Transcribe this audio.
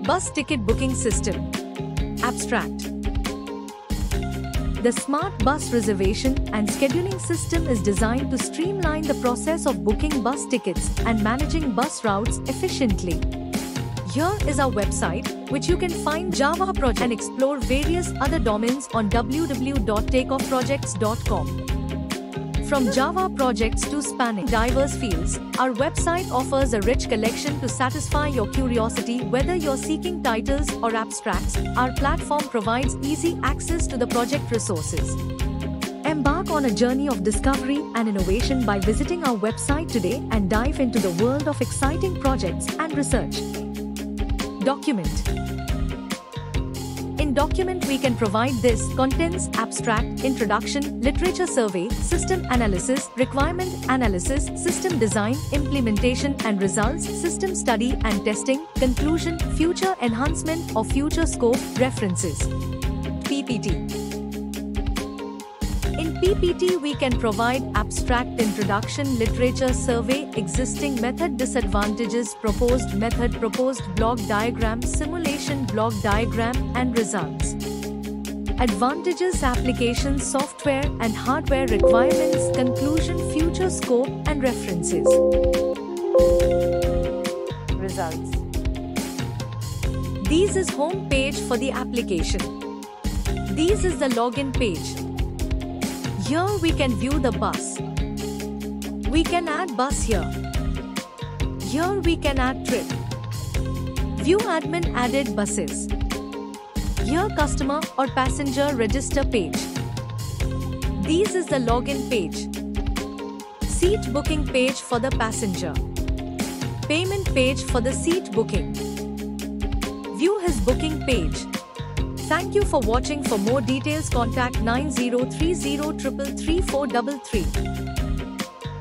Bus ticket booking system. Abstract. The smart bus reservation and scheduling system is designed to streamline the process of booking bus tickets and managing bus routes efficiently. Here is our website, which you can find Java project and explore various other domains on www.takeoffprojects.com. From Java projects to spanning diverse fields, our website offers a rich collection to satisfy your curiosity. Whether you're seeking titles or abstracts, our platform provides easy access to the project resources. Embark on a journey of discovery and innovation by visiting our website today and dive into the world of exciting projects and research. Document. In Document, we can provide this: contents, abstract, introduction, literature survey, system analysis, requirement analysis, system design, implementation and results, system study and testing, conclusion, future enhancement or future scope, references. PPT. In PPT, we can provide abstract, introduction, literature survey, existing method, disadvantages, proposed method, proposed block diagram, simulation block diagram, and results. Advantages, applications, software and hardware requirements, conclusion, future scope, and references. Results. This is home page for the application. This is the login page. Here we can view the bus. We can add bus here. Here we can add trip. View admin added buses. Here customer or passenger register page. This is the login page. Seat booking page for the passenger. Payment page for the seat booking. View his booking page. Thank you for watching. For more details, contact 9030333433.